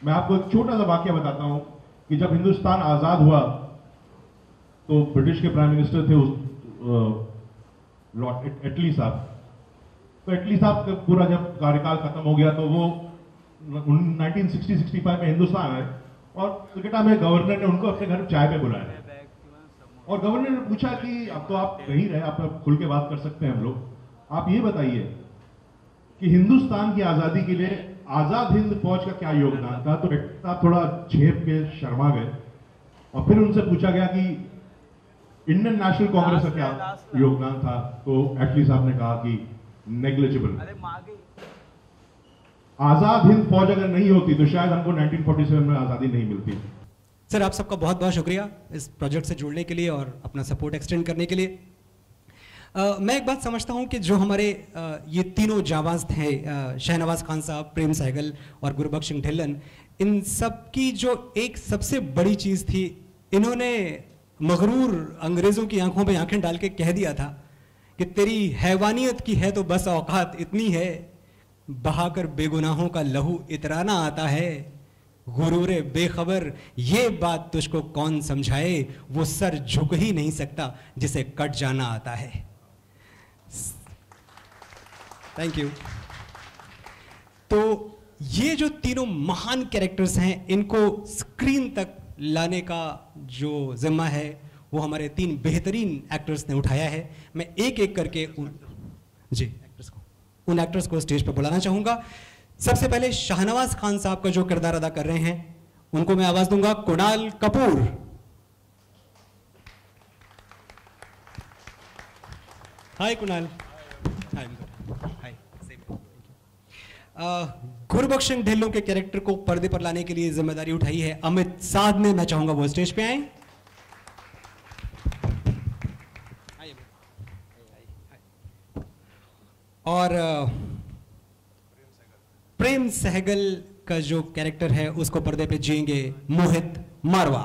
मैं आपको एक छोटा सा वाक्य बताता हूं कि जब हिंदुस्तान आजाद हुआ तो ब्रिटिश के प्राइम मिनिस्टर थे लॉर्ड एटली साहब। तो एटली साहब का पूरा जब कार्यकाल खत्म हो गया तो वो 1960-65 में हिंदुस्तान आए और कलकत्ता में गवर्नर ने उनको अपने घर चाय पे बुलाया और गवर्नर ने पूछा कि अब तो आप कहीं रहे, आप खुल के बात कर सकते हैं हम लोग, आप ये बताइए कि हिंदुस्तान की आजादी के लिए आजाद हिंद फौज का क्या योगदान था। तो आप थोड़ा झेप के शर्मा गए और फिर उनसे पूछा गया कि इंडियन नेशनल कांग्रेस का क्या योगदान था। तो एटली साहब ने कहा कि नेग्लिजिबल। आजाद हिंद फौज अगर नहीं होती तो शायद हमको 1947 में आजादी नहीं मिलती। सर, आप सबका बहुत बहुत शुक्रिया इस प्रोजेक्ट से जुड़ने के लिए और अपना सपोर्ट एक्सटेंड करने के लिए। मैं एक बात समझता हूं कि जो हमारे ये तीनों जाबाज थे, शहनवाज खान साहब, प्रेम सहगल और गुरबख्श सिंह ढिल्लन, इन सब की जो एक सबसे बड़ी चीज़ थी, इन्होंने मगरूर अंग्रेज़ों की आंखों पे आंखें डाल के कह दिया था कि तेरी हैवानियत की है तो बस औकात इतनी है, बहाकर बेगुनाहों का लहू इतराना आता है, गुरूरे बेखबर ये बात तुझको कौन समझाए, वो सर झुक ही नहीं सकता जिसे कट जाना आता है। Thank you. तो ये जो तीनों महान कैरेक्टर्स हैं, इनको स्क्रीन तक लाने का जो जिम्मा है वो हमारे तीन बेहतरीन एक्टर्स ने उठाया है। मैं एक एक करके उन एक्टर्स को स्टेज पर बुलाना चाहूंगा। सबसे पहले शाहनवाज खान साहब का जो किरदार अदा कर रहे हैं उनको मैं आवाज दूंगा कुणाल कपूर। हाय कुणाल। हाय। गुरबख्श सिंह ढिल्लों के कैरेक्टर को पर्दे पर लाने के लिए जिम्मेदारी उठाई है अमित साध ने। मैं चाहूंगा वो स्टेज पे आए। और प्रेम सहगल का जो कैरेक्टर है उसको पर्दे पे जिएंगे मोहित मारवा।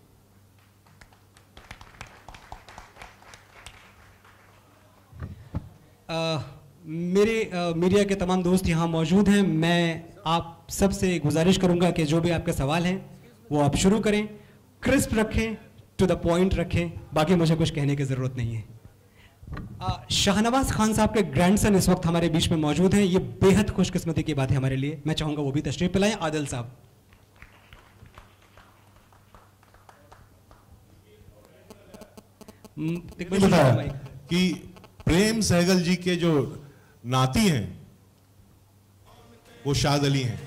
मेरे मीडिया के तमाम दोस्त यहाँ मौजूद हैं। मैं आप सबसे गुजारिश करूंगा कि जो भी आपके सवाल हैं वो आप शुरू करें, क्रिस्प रखें, टू द पॉइंट रखें, बाकी मुझे कुछ कहने की ज़रूरत नहीं है। शाहनवाज खान साहब के ग्रैंडसन इस वक्त हमारे बीच में मौजूद हैं। ये बेहद खुशकिस्मती की बात है हमारे लिए। मैं चाहूंगा वो भी तशरीफ लाएं। आदिल साहब। कि प्रेम सहगल जी के जो नाती हैं वो शाद अली हैं।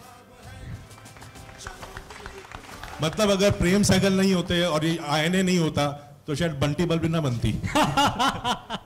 मतलब अगर प्रेम सहगल नहीं होते और ये आईएनए नहीं होता तो शायद बंटी बल्ब ना बनती।